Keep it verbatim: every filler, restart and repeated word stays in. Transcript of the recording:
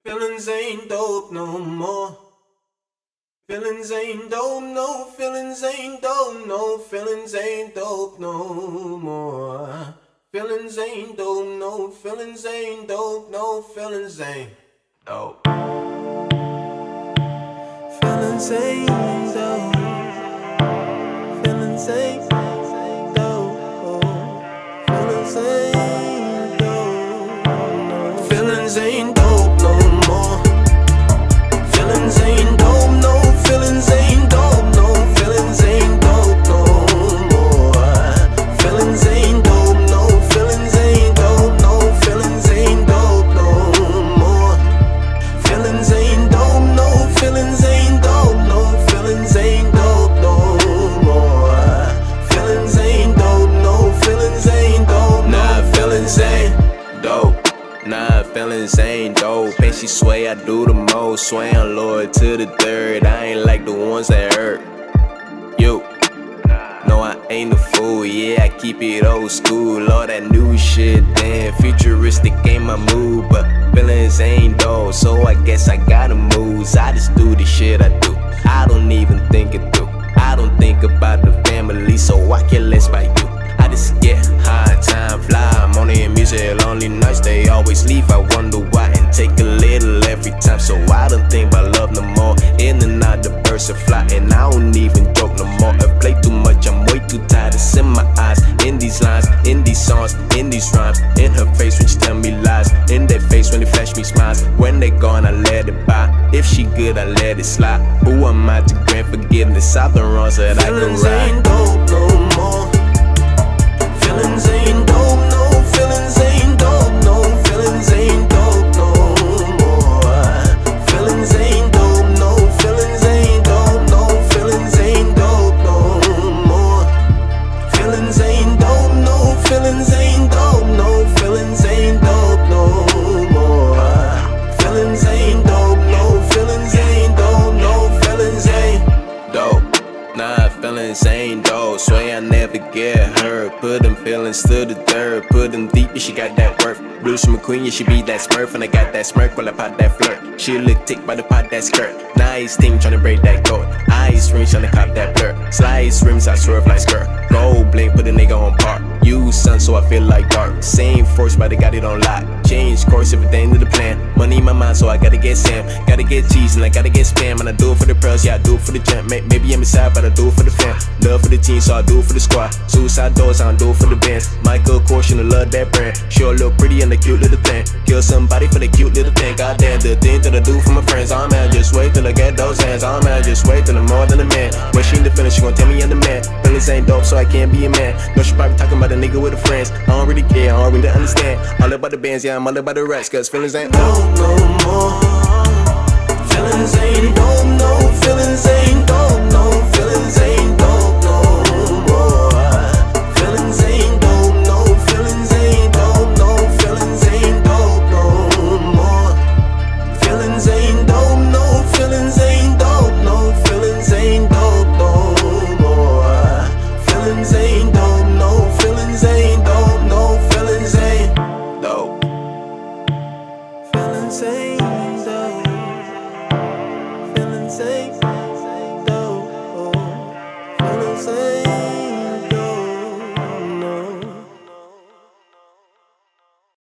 Feelings ain't dope no more. Feelings ain't dope, no, feelings ain't dope, no, feelings ain't dope no more. Feelings ain't dope, no, feelings ain't dope, no, feelings ain't dope. Feelings ain't dope. Feelings ain't dope. Feelings ain't dope. Feelings ain't dope no more. Feelings ain't dope, no, feelings ain't dope, no, feelings ain't dope no more. Feelings ain't dope, no, feelings ain't dope, no, feelings ain't dope no more. Feelings ain't dope, no, feelings ain't dope, no, feelings ain't dope no more. Feelings ain't dope, no, feelings ain't dope, nah, feelings ain't dope. Nah, feelings ain't dope. And she swear I do the most. Swear I'm loyal to the third. I ain't like the ones that hurt. You, no, I ain't a fool. Yeah, I keep it old school. All that new shit, damn, futuristic ain't my mood. But feelings ain't dope, so I guess I gotta move. I just do the shit I do. I don't even think it through. I don't think about the family, so I care less about you. I just get high, time fly. I'm only in music, lonely nights, they always leave. I wonder why, and take a little every time. So I don't think about love no more. In and out the birds of fly, and I don't even joke no more. I play too much, I'm way too tired. It's in my eyes, in these lines, in these songs, in these rhymes. In her face when she tell me lies, in their face when they flash me smiles. When they gone, I let it by. If she good, I let it slide. Who am I to grant forgiveness? I've done wrong so that I can ride. Ain't dope no more. Feelings ain't dope, no, feelings ain't dope, no, feelings ain't dope no more. Feelings ain't dope, no, feelings ain't dope, no, feelings ain't dope no more. Feelings ain't dope, no, feelings ain't dope, no, feelings ain't dope no more. Feelings ain't dope, no, feelings ain't dope, no, feelings ain't dope. Nah, feelings ain't dope, swear I never get hurt. Put them feelings to the dirt, put them deep, yeah, she got that worth. Blues from McQueen, yeah, she be that smurf, and I got that smirk while I pop that flirt. She look tick by the pot that skirt. Nice team tryna break that code. Ice ring tryna cop that blur. Slice rims, I swerve like skirt. Gold blink, put a nigga on par. Use sun, so I feel like dark. Same force, but I got it on lock. Change course if it ain't to the plan. Money in my mind, so I gotta get Sam. Gotta get cheese and I gotta get spam. And I do it for the pearls, yeah, I do it for the gem. Maybe I'm inside, but I do it for the fam. Love for the team, so I do it for the squad. Suicide doors, I don't do it for the bands. Michael Kors, I love that brand. Sure look pretty and the cute little thing. Kill somebody for the cute little thing. Goddamn, the thing that I do for my friends. Oh man, just wait till I get those hands. Oh man, just wait till I'm more than a man. When she in the feeling, she gon' tell me I'm the man. Feelings ain't dope, so I can't be a man. No, she probably talking about a nigga with her friends. I don't really care, I don't really understand. All about the bands, yeah, I'm all about the rest. Cause feelings ain't dope no more. Feelings ain't dope, no, feelings ain't dope, no, feelings ain't dope no more. Feelings ain't dope, no, feelings ain't dope, no, feelings ain't dope no more. Feelings ain't dope, no, feelings ain't dope, no, feelings ain't dope no more. Feelings ain't dope, no, feelings ain't dope, no, feelings ain't dope. Feelings ain't